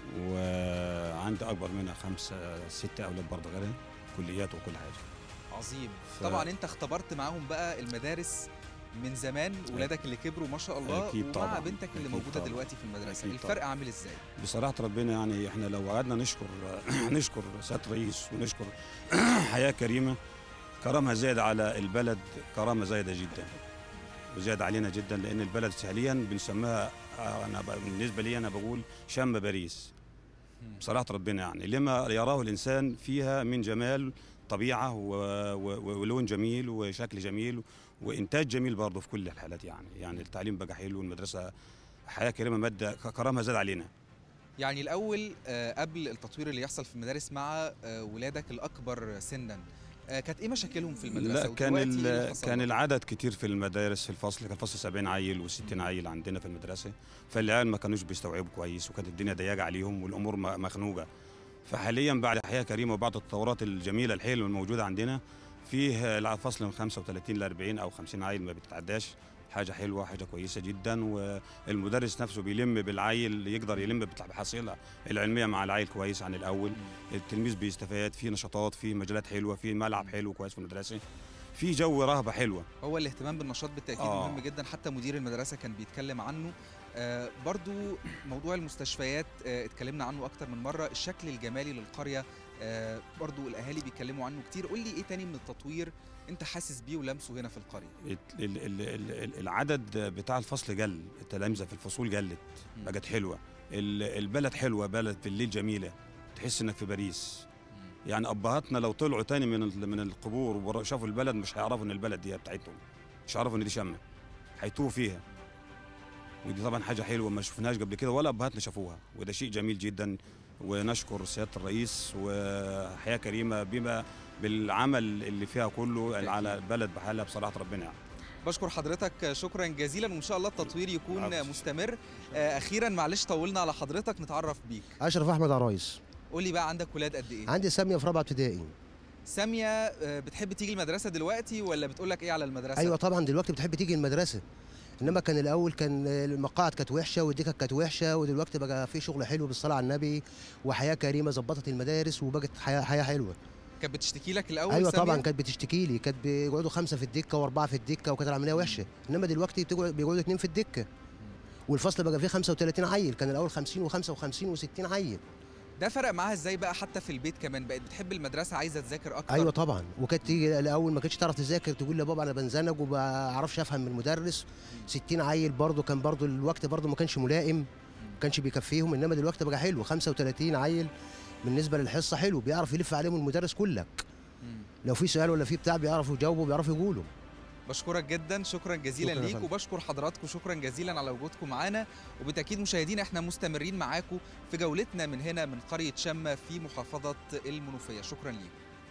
وعندي اكبر منها خمسه سته اولاد برضه غيرها، كليات وكل حاجه. عظيم. ف- طبعا انت اختبرت معاهم بقى المدارس من زمان، ولادك اللي كبروا ما شاء الله، أكيد ومع طبعاً. بنتك اللي أكيد موجوده طبعاً. دلوقتي في المدرسه، أكيد الفرق طبعاً. عامل ازاي؟ بصراحه ربنا يعني احنا لو قعدنا نشكر نشكر سياده الرئيس ونشكر حياه كريمه، كرامها زايد على البلد، كرامه زايده جدا وزاد علينا جدا، لان البلد حاليا بنسميها، انا ب- بالنسبه لي انا بقول شم باريس. بصراحه ربنا يعني لما يراه الانسان فيها من جمال طبيعه و... و... ولون جميل وشكل جميل وانتاج جميل برضه في كل الحالات. يعني يعني التعليم بقى حلو والمدرسه حياه كريمه، ماده كرامها زاد علينا. يعني الاول آه، قبل التطوير اللي يحصل في المدارس مع آه، ولادك الاكبر سنا، آه، كانت ايه مشاكلهم في المدرسه؟ لا كان ودلوقتي إيه اللي ال- حصل كان لهم؟ العدد كتير في المدارس، في الفصل كان فصل سبعين عيل و60 عيل عندنا في المدرسه، فالعيال ما كانوش بيستوعبوا كويس وكانت الدنيا ضيقه عليهم والامور م- مخنوقه. فحاليا بعد حياه كريمه وبعد التطورات الجميله الحلوه الموجوده عندنا، فيه الفصل من خمسة وثلاثين ل أربعين او خمسين عيل ما بتتعداش، حاجه حلوه حاجه كويسه جدا. والمدرس نفسه بيلم بالعيل، يقدر يلم بالحصيله العلميه مع العيل كويس عن الاول. التلميذ بيستفاد في نشاطات، في مجالات حلوه، في ملعب حلو كويس في المدرسه، في جو رهبه حلوه. هو الاهتمام بالنشاط بالتاكيد آه. مهم جدا، حتى مدير المدرسه كان بيتكلم عنه. آه برضو موضوع المستشفيات آه اتكلمنا عنه اكتر من مره، الشكل الجمالي للقريه آه برضو الاهالي بيتكلموا عنه كتير. قول لي ايه تاني من التطوير انت حاسس بيه ولمسه هنا في القريه؟ ال- ال- ال- ال- العدد بتاع الفصل قل، التلامذه في الفصول قلت، بقت حلوه. ال- البلد حلوه، بلد بالليل جميله، تحس انك في باريس. يعني ابهاتنا لو طلعوا تاني من ال- من القبور وشافوا البلد مش هيعرفوا ان البلد دي بتاعتهم، مش هيعرفوا ان دي شمه، هيتوه فيها. ودي طبعا حاجه حلوه ما شفناهاش قبل كده ولا ابهاتنا شافوها، وده شيء جميل جدا. ونشكر سياده الرئيس وحياه كريمه بما بالعمل اللي فيها كله على البلد بحالها، بصراحه ربنا يعني. بشكر حضرتك شكرا جزيلا، وان شاء الله التطوير يكون عفو. مستمر. آه اخيرا معلش طولنا على حضرتك، نتعرف بيك. اشرف احمد عرايس. قول لي بقى عندك ولاد قد ايه؟ عندي ساميه في رابعه ابتدائي. ساميه آه، بتحب تيجي المدرسه دلوقتي ولا بتقول لك ايه على المدرسه؟ ايوه طبعا دلوقتي بتحب تيجي المدرسه. انما كان الاول كان المقاعد كانت وحشه والدكك كانت وحشه، ودلوقتي بقى في شغل حلو بالصلاه على النبي وحياه كريمه، ظبطت المدارس وبقت حياه حياه حلوه. كانت بتشتكي لك الاول؟ ايوه سامية؟ طبعا كانت بتشتكي لي، كانت بيقعدوا خمسه في الدكه واربعه في الدكه وكانت العمليه وحشه، انما دلوقتي بتقعد بيقعدوا اثنين في الدكه. والفصل بقى فيه خمسة وثلاثين عيل، كان الاول خمسين وخمسة وخمسين وستين عيل. ده فرق معاها ازاي بقى حتى في البيت كمان؟ بقت بتحب المدرسه، عايزه تذاكر اكتر؟ ايوه طبعا، وكانت تيجي الاول ما كانتش تعرف تذاكر، تقول لي بابا انا بنزنج وما بعرفش افهم من المدرس. ستين عيل برضه كان برضه الوقت برضه ما كانش ملائم، ما كانش بيكفيهم، انما دلوقتي بقى حلو، خمسة وثلاثين عيل بالنسبه للحصه حلو، بيعرف يلف عليهم المدرس كلك. لو في سؤال ولا في بتاع بيعرفوا يجاوبوا بيعرفوا يقولوا. بشكرك جدا، شكرا جزيلا شكرا ليك، وبشكر حضراتكم شكرا جزيلا على وجودكم معانا. وبالتاكيد مشاهدينا احنا مستمرين معاكم في جولتنا من هنا من قريه شمة في محافظه المنوفيه. شكرا ليكم.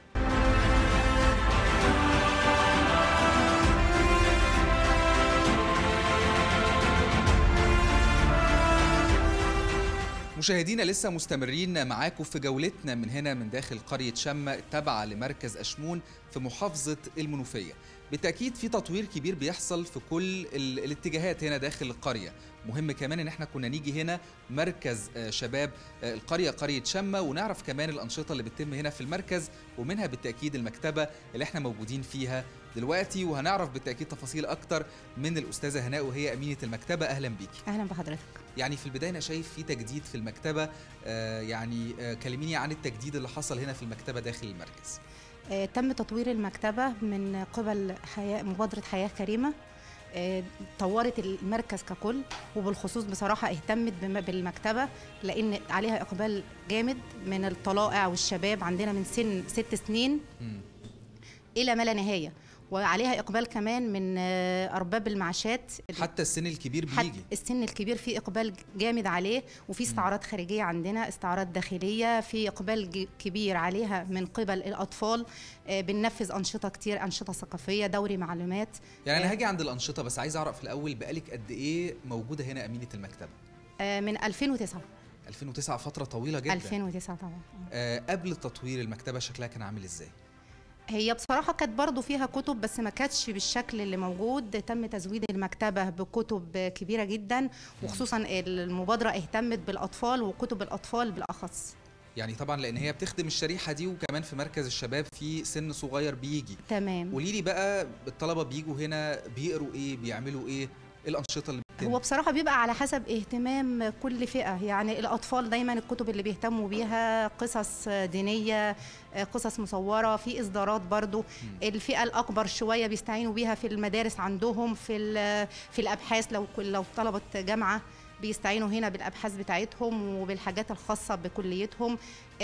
مشاهدينا لسه مستمرين معاكم في جولتنا من هنا من داخل قرية شمة التابعة لمركز أشمون في محافظة المنوفية. بالتأكيد في تطوير كبير بيحصل في كل الاتجاهات هنا داخل القرية. مهم كمان ان احنا كنا نيجي هنا مركز شباب القرية قرية شمة ونعرف كمان الأنشطة اللي بتتم هنا في المركز، ومنها بالتأكيد المكتبة اللي احنا موجودين فيها دلوقتي، وهنعرف بالتأكيد تفاصيل أكتر من الأستاذة هناء وهي أمينة المكتبة. أهلا بيكي. أهلا بحضرتك. يعني في البداية أنا شايف في تجديد في المكتبة، آه يعني آه كلميني عن التجديد اللي حصل هنا في المكتبة داخل المركز. آه تم تطوير المكتبة من قبل حياة مبادرة حياة كريمة، آه طورت المركز ككل، وبالخصوص بصراحة اهتمت بالمكتبة لأن عليها إقبال جامد من الطلائع والشباب، عندنا من سن ست سنين م. إلى ما لا نهاية، وعليها إقبال كمان من أرباب المعاشات، حتى السن الكبير بيجي. حتى السن الكبير في إقبال جامد عليه، وفي استعارات خارجية عندنا، استعارات داخلية، في إقبال كبير عليها من قبل الأطفال. بننفذ أنشطة كتير، أنشطة ثقافية، دوري معلومات. يعني أنا هاجي عند الأنشطة، بس عايز أعرف الأول بقالك قد إيه موجودة هنا أمينة المكتبة؟ من ألفين وتسعة. ألفين وتسعة فترة طويلة جدا. ألفين وتسعة طبعا. أه قبل تطوير المكتبة شكلها كان عامل إزاي؟ هي بصراحة كانت برضو فيها كتب بس ما كانتش بالشكل اللي موجود. تم تزويد المكتبة بكتب كبيرة جدا، وخصوصا المبادرة اهتمت بالأطفال وكتب الأطفال بالأخص. يعني طبعا لأن هي بتخدم الشريحة دي، وكمان في مركز الشباب في سن صغير بيجي. تمام. قولي لي بقى الطلبة بيجوا هنا بيقروا إيه، بيعملوا إيه، الأنشطة اللي بتتم؟ هو بصراحة بيبقى على حسب اهتمام كل فئة. يعني الأطفال دايما الكتب اللي بيهتموا بيها قصص دينية، قصص مصورة، في إصدارات برضو. م. الفئة الأكبر شوية بيستعينوا بيها في المدارس عندهم، في في الأبحاث، لو لو طلبة جامعة بيستعينوا هنا بالأبحاث بتاعتهم وبالحاجات الخاصة بكليتهم.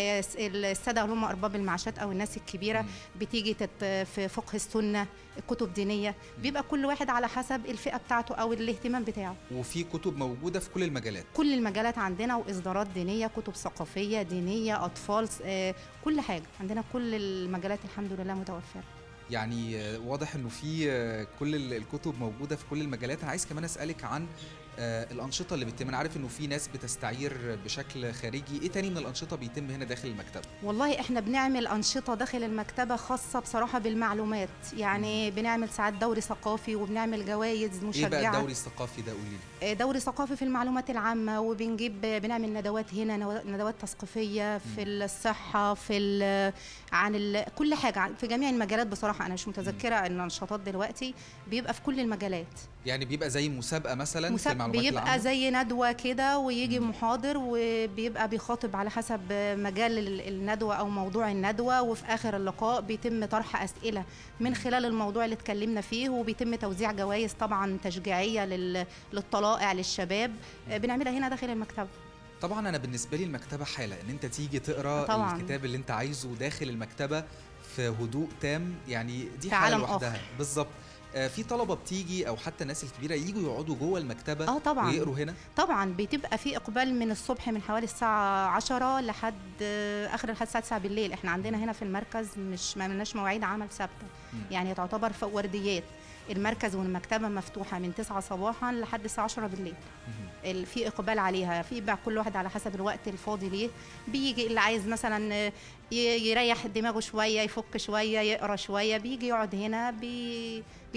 السادة اللي هم أرباب المعاشات أو الناس الكبيرة بتيجي في فقه السنة، كتب دينية، بيبقى كل واحد على حسب الفئة بتاعته أو الاهتمام بتاعه. وفي كتب موجودة في كل المجالات؟ كل المجالات عندنا، وإصدارات دينية، كتب ثقافية دينية، أطفال، كل حاجة عندنا، كل المجالات الحمد لله متوفرة. يعني واضح انه في كل الكتب موجوده في كل المجالات. انا عايز كمان اسالك عن الانشطه اللي بتتم. انا عارف انه في ناس بتستعير بشكل خارجي، ايه تاني من الانشطه بيتم هنا داخل المكتبه؟ والله احنا بنعمل انشطه داخل المكتبه خاصه بصراحه بالمعلومات. يعني بنعمل ساعات دوري ثقافي، وبنعمل جوائز مشجعه. ايه بقى الدوري الثقافي ده؟ قولي لي. دوري ثقافي في المعلومات العامه، وبنجيب بنعمل ندوات هنا، ندوات تثقيفيه في الصحه، في عن ال... كل حاجه في جميع المجالات. بصراحه انا مش متذكره ان النشاطات دلوقتي بيبقى في كل المجالات. يعني بيبقى زي مسابقه مثلا مسابقة في المعلومات بيبقى العامة؟ زي ندوه كده، ويجي مم. محاضر وبيبقى بيخاطب على حسب مجال الندوه او موضوع الندوه، وفي اخر اللقاء بيتم طرح اسئله من خلال الموضوع اللي اتكلمنا فيه، وبيتم توزيع جوائز طبعا تشجيعيه لل... للطلائع للشباب. بنعملها هنا داخل المكتبه. طبعا انا بالنسبه لي المكتبه حاله ان انت تيجي تقرا طبعاً. الكتاب اللي انت عايزه داخل المكتبه في هدوء تام، يعني دي حاله لوحدها. بالظبط. في طلبه بتيجي او حتى الناس الكبيره ييجوا يقعدوا جوه المكتبه اه طبعا ويقروا هنا؟ طبعا بتبقى في اقبال من الصبح من حوالي الساعه عشرة لحد اخر لحد الساعه تسعة بالليل. احنا عندنا هنا في المركز مش ما لناش مواعيد عمل ثابته، يعني تعتبر في ورديات. المركز والمكتبه مفتوحه من تسعة صباحا لحد الساعه عشرة بالليل. في اقبال عليها، في بقى كل واحد على حسب الوقت الفاضي ليه. بيجي اللي عايز مثلا يريح دماغه شويه، يفك شويه، يقرا شويه، بيجي يقعد هنا، بي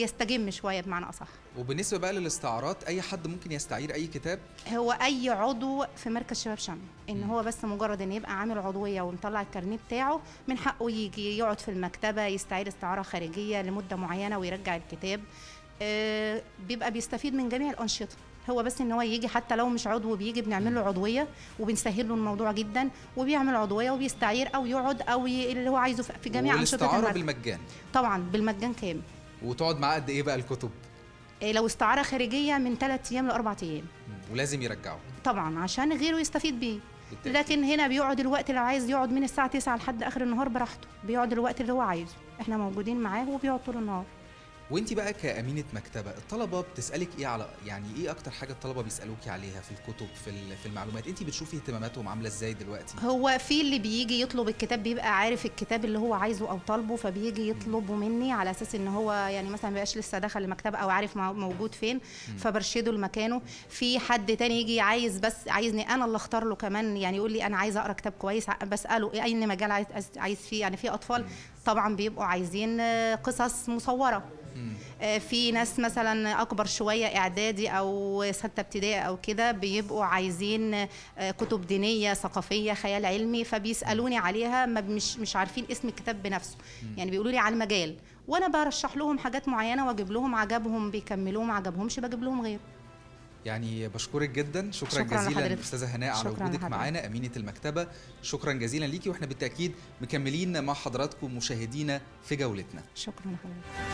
بيستجم شويه بمعنى اصح. وبالنسبه بقى للاستعارات، اي حد ممكن يستعير اي كتاب؟ هو اي عضو في مركز شباب شمل ان هو بس مجرد ان يبقى عامل عضويه ومطلع الكارنيه بتاعه من حقه يجي يقعد في المكتبه يستعير استعاره خارجيه لمده معينه ويرجع الكتاب. آه بيبقى بيستفيد من جميع الانشطه. هو بس ان هو يجي حتى لو مش عضو بيجي بنعمل له عضويه وبنسهل له الموضوع جدا وبيعمل عضويه وبيستعير او يقعد او ي... اللي هو عايزه في جميع انشطه المكتبه. والاستعاره بالمجان؟ طبعا بالمجان كامل. وتقعد معاه قد ايه بقى الكتب؟ لو استعاره خارجيه من ثلاث ايام لاربع ايام. ولازم يرجعه طبعا عشان غيره يستفيد بيه. لكن هنا بيقعد الوقت اللي عايز يقعد من الساعه تسعة لحد اخر النهار براحته، بيقعد الوقت اللي هو عايزه، احنا موجودين معاه وبيقعد طول النهار. وانت بقى كأمينة مكتبة، الطلبة بتسألك ايه على يعني ايه اكتر حاجة الطلبة بيسألوكي عليها في الكتب في في المعلومات؟ انت بتشوفي اهتماماتهم عاملة ازاي دلوقتي؟ هو في اللي بيجي يطلب الكتاب بيبقى عارف الكتاب اللي هو عايزه او طالبه، فبيجي يطلبه مني على اساس ان هو يعني مثلا ما بقاش لسه دخل المكتبة او عارف موجود فين، فبرشده لمكانه. في حد تاني يجي عايز بس عايزني انا اللي اختار له كمان، يعني يقول لي انا عايزه اقرا كتاب كويس، بساله ايه اي مجال عايز عايز فيه. يعني في اطفال طبعا بيبقوا عايزين قصص مصورة. في ناس مثلا اكبر شويه اعدادي او سته ابتدائي او كده بيبقوا عايزين كتب دينيه ثقافيه خيال علمي، فبيسالوني عليها ما مش مش عارفين اسم الكتاب بنفسه، يعني بيقولوا لي على المجال وانا برشح لهم حاجات معينه واجيب لهم، عجبهم بيكملوهم، ما عجبهمش بجيب لهم غير. يعني بشكرك جدا، شكرا, شكرا جزيلا استاذه هناء على وجودك معانا امينه المكتبه. شكرا جزيلا ليكي، واحنا بالتاكيد مكملين مع حضراتكم مشاهدينا في جولتنا. شكرا لحضرتك.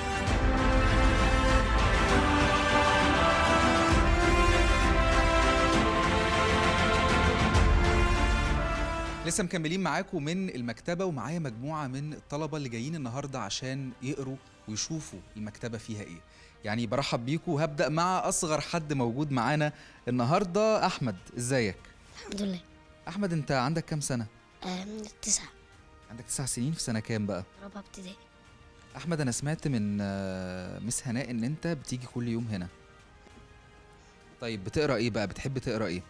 لسه مكملين معاكم من المكتبة، ومعايا مجموعة من الطلبة اللي جايين النهاردة عشان يقروا ويشوفوا المكتبة فيها ايه. يعني برحب بيكم، وهبدأ مع أصغر حد موجود معانا النهاردة، أحمد. ازيك؟ الحمد لله. أحمد، أنت عندك كام سنة؟ آه من تسعة. عندك تسع سنين، في سنة كام بقى؟ رابعة ابتدائي. أحمد، أنا سمعت من مس هناء إن أنت بتيجي كل يوم هنا. طيب بتقرا ايه بقى؟ بتحب تقرا ايه؟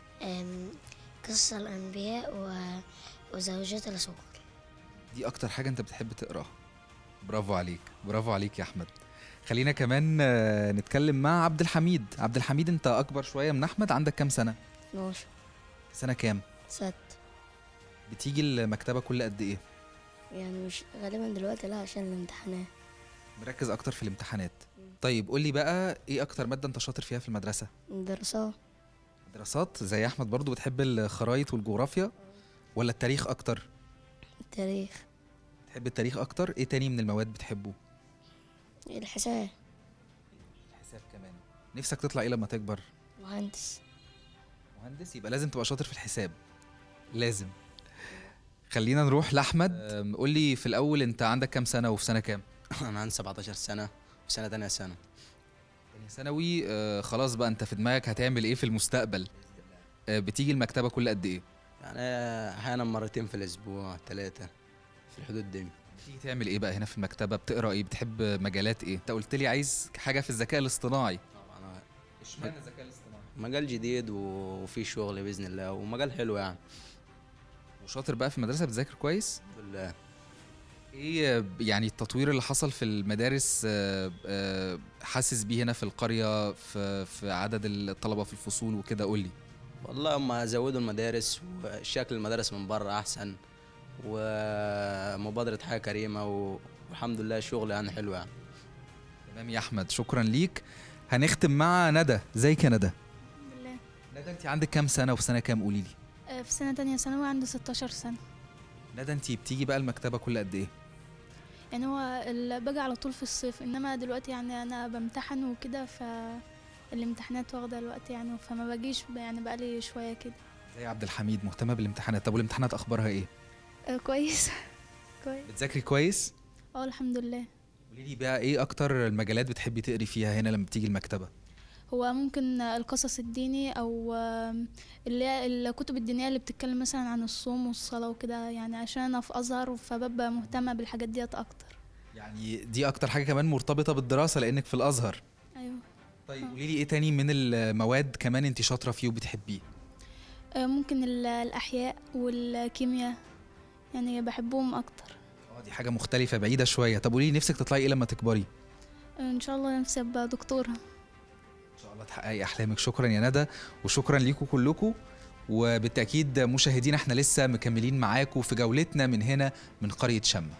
قصص الانبياء و... وزوجات الرسول. دي اكتر حاجه انت بتحب تقراها. برافو عليك، برافو عليك يا احمد. خلينا كمان نتكلم مع عبد الحميد. عبد الحميد، انت اكبر شويه من احمد، عندك كام سنه؟ اتناشر. سنه كام؟ ست. بتيجي المكتبه كل قد ايه؟ يعني مش غالبا دلوقتي، لا عشان الامتحانات. مركز اكتر في الامتحانات. طيب قول لي بقى، ايه اكتر ماده انت شاطر فيها في المدرسه؟ الدراسات. دراسات زي احمد برضو؟ بتحب الخرايط والجغرافيا ولا التاريخ اكتر؟ التاريخ. بتحب التاريخ اكتر. ايه تاني من المواد بتحبه؟ الحساب. الحساب كمان. نفسك تطلع ايه لما تكبر؟ مهندس. مهندس؟ يبقى لازم تبقى شاطر في الحساب، لازم. خلينا نروح لاحمد. قول لي في الاول، انت عندك كام سنه وفي سنه كام؟ انا عندي سبعتاشر سنه في سنه تانية سنه تانية ثانوي. آه خلاص بقى، انت في دماغك هتعمل ايه في المستقبل؟ آه بتيجي المكتبه كل قد ايه؟ يعني احيانا مرتين في الاسبوع، ثلاثه في الحدود دي. بتيجي تعمل ايه بقى هنا في المكتبه؟ بتقرا ايه؟ بتحب مجالات ايه؟ انت قلت لي عايز حاجه في الذكاء الاصطناعي. طبعا. اشمعنى الذكاء الاصطناعي؟ مجال جديد وفي شغل باذن الله، ومجال حلو يعني. وشاطر بقى في المدرسه، بتذاكر كويس؟ الحمد لله. ايه يعني التطوير اللي حصل في المدارس حاسس بيه هنا في القريه، في في عدد الطلبه في الفصول وكده؟ قول لي. والله هم زودوا المدارس، وشكل المدارس من بره احسن، ومبادره حياه كريمه، والحمد لله شغل يعني حلو يعني. تمام يا احمد، شكرا ليك. هنختم مع ندى. ازيك يا ندى؟ الحمد لله. ندى، انت عندك كام سنه وفي سنه كام؟ قولي لي. في سنه تانية ثانوي، عندي ستاشر سنه. ندى، انت بتيجي بقى المكتبه كل قد ايه؟ يعني هو باجي على طول في الصيف، انما دلوقتي يعني انا بمتحن وكده، فالامتحانات واخده الوقت يعني، فما باجيش يعني بقالي شويه كده. زي عبد الحميد مهتمه بالامتحانات. طب والامتحانات اخبارها ايه؟ آه كويس. كويس. بتذاكري كويس؟ اه الحمد لله. قولي لي بقى، ايه اكتر المجالات بتحبي تقري فيها هنا لما بتيجي المكتبه؟ هو ممكن القصص الديني، او اللي هي الكتب الدينيه اللي بتتكلم مثلا عن الصوم والصلاه وكده، يعني عشان انا في ازهر فببقى مهتمه بالحاجات ديت اكتر. يعني دي اكتر حاجه كمان مرتبطه بالدراسه لانك في الازهر. ايوه. طيب قولي لي، ايه تاني من المواد كمان انت شاطره فيه وبتحبيه؟ ممكن الاحياء والكيمياء، يعني بحبهم اكتر. اه دي حاجه مختلفه بعيده شويه. طب قولي لي، نفسك تطلعي ايه لما تكبري؟ ان شاء الله نفسي ابقى دكتوره. ان شاء الله تحققي احلامك. شكرا يا ندى وشكرا ليكم كلكم، وبالتاكيد مشاهدينا احنا لسه مكملين معاكم في جولتنا من هنا من قريه شمة.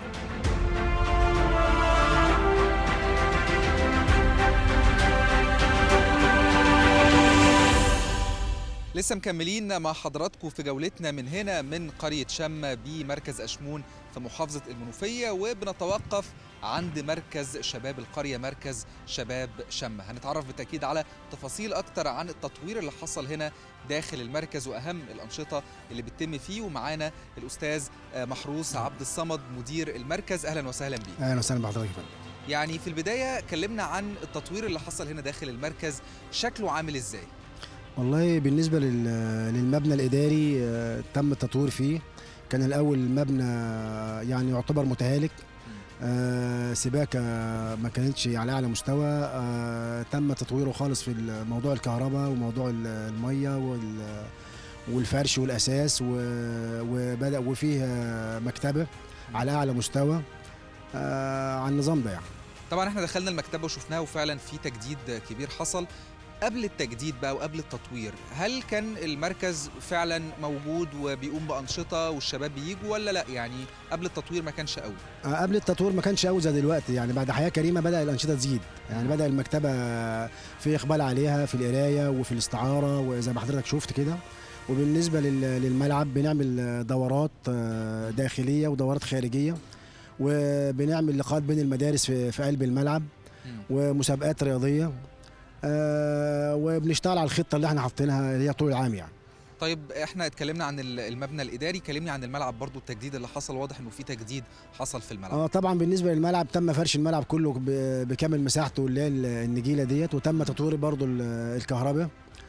لسه مكملين مع حضراتكم في جولتنا من هنا من قرية شمة بمركز أشمون في محافظة المنوفية، وبنتوقف عند مركز شباب القرية، مركز شباب شمة. هنتعرف بالتأكيد على تفاصيل أكتر عن التطوير اللي حصل هنا داخل المركز وأهم الأنشطة اللي بتتم فيه، ومعانا الأستاذ محروس عبد الصمد مدير المركز. أهلا وسهلا بيك. أهلا وسهلا بحضرتك. يعني في البداية كلمنا عن التطوير اللي حصل هنا داخل المركز، شكله عامل إزاي؟ والله بالنسبة للمبنى الإداري تم التطوير فيه. كان الأول مبنى يعني يعتبر متهالك، سباكة ما كانتش على أعلى مستوى. تم تطويره خالص في موضوع الكهرباء وموضوع المية والفرش والأساس، وبدأ وفيه مكتبة على أعلى مستوى على النظام ده يعني. طبعا احنا دخلنا المكتبة وشفناها وفعلا في تجديد كبير حصل. قبل التجديد بقى وقبل التطوير، هل كان المركز فعلا موجود وبيقوم بأنشطة والشباب بييجوا ولا لا؟ يعني قبل التطوير ما كانش قوي. قبل التطوير ما كانش قوي زي دلوقتي، يعني بعد حياة كريمة بدأ الأنشطة تزيد، يعني بدأ المكتبة في إقبال عليها في القراية وفي الاستعارة وزي ما حضرتك شفت كده. وبالنسبة للملعب بنعمل دورات داخلية ودورات خارجية، وبنعمل لقاءات بين المدارس في قلب الملعب ومسابقات رياضية. آه وبنشتغل على الخطه اللي احنا حاطينها اللي هي طول العام يعني. طيب احنا اتكلمنا عن المبنى الاداري، كلمني عن الملعب برضو، التجديد اللي حصل. واضح انه في تجديد حصل في الملعب. اه طبعا بالنسبه للملعب تم فرش الملعب كله بكامل مساحته اللي هي النجيله ديت، وتم تطوير برضو الكهرباء،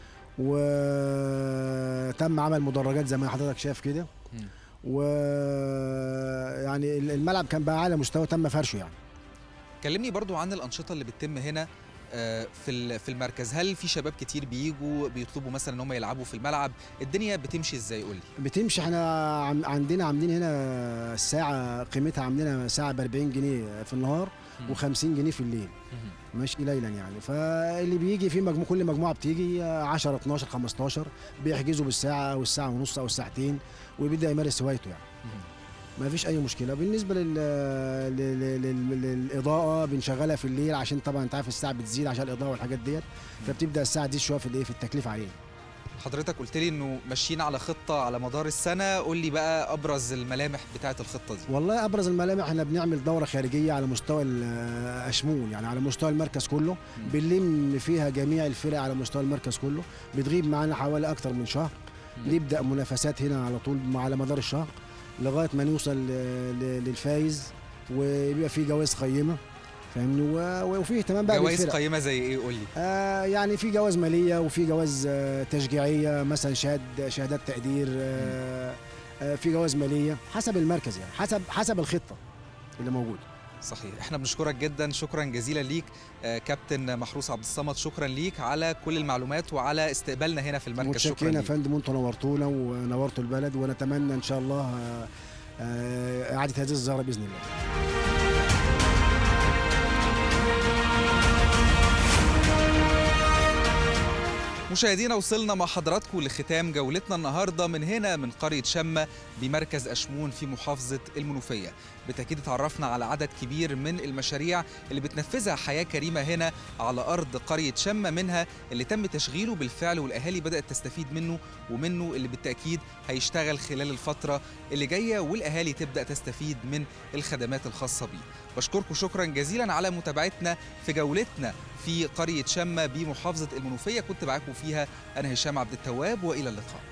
وتم عمل مدرجات زي ما حضرتك شايف كده. ويعني الملعب كان بقى على مستوى تم فرشه يعني. كلمني برضو عن الانشطه اللي بتتم هنا في في المركز. هل في شباب كتير بييجوا بيطلبوا مثلا ان هم يلعبوا في الملعب؟ الدنيا بتمشي ازاي؟ قول لي. بتمشي، احنا عندنا عاملين هنا الساعه قيمتها عندنا ساعه ب أربعين جنيه في النهار وخمسين جنيه في الليل، ماشي ليلا يعني. فاللي بيجي في مجموع، كل مجموعه بتيجي عشرة اتناشر خمستاشر، بيحجزوا بالساعه او الساعه ونص او الساعتين ويبدا يمارس هوايته يعني. ما فيش اي مشكله. بالنسبه لل... لل... لل... للاضاءه بنشغلها في الليل، عشان طبعا انت عارف الساعه بتزيد عشان الاضاءه والحاجات ديت، فبتبدا الساعه دي شويه في الايه في التكليف علينا. حضرتك قلت لي انه ماشيين على خطه على مدار السنه، قول لي بقى ابرز الملامح بتاعه الخطه دي. والله ابرز الملامح احنا بنعمل دوره خارجيه على مستوى اشمون، يعني على مستوى المركز كله، بنلم فيها جميع الفرق على مستوى المركز كله، بتغيب معانا حوالي اكتر من شهر. نبدا منافسات هنا على طول على مدار الشهر لغايه ما نوصل للفايز، ويبقى في جوائز قيمه فاهمني، وفي اهتمام بقى جوائز قيمه زي ايه؟ قول لي. آه يعني في جوائز ماليه وفي جوائز آه تشجيعيه، مثلا شهاد شهادات تقدير، آه آه في جوائز ماليه حسب المركز يعني، حسب حسب الخطه اللي موجوده. صحيح. احنا بنشكرك جدا، شكرا جزيلا ليك آه كابتن محروس عبد الصمد، شكرا ليك على كل المعلومات وعلى استقبالنا هنا في المركز. شكرا يا فندم، وانتم نورتونا ونورتوا البلد، ونتمنى ان شاء الله آه آه اعاده هذه الزياره باذن الله. مشاهدينا وصلنا مع حضراتكم لختام جولتنا النهارده من هنا من قرية شمة بمركز أشمون في محافظة المنوفية. بالتأكيد اتعرفنا على عدد كبير من المشاريع اللي بتنفذها حياة كريمة هنا على أرض قرية شمة، منها اللي تم تشغيله بالفعل والأهالي بدأت تستفيد منه، ومنه اللي بالتأكيد هيشتغل خلال الفترة اللي جاية والأهالي تبدأ تستفيد من الخدمات الخاصة بيه. بشكركم شكرا جزيلا على متابعتنا في جولتنا في قرية شمة بمحافظة المنوفية. كنت معاكم فيها أنا هشام عبد التواب، وإلى اللقاء.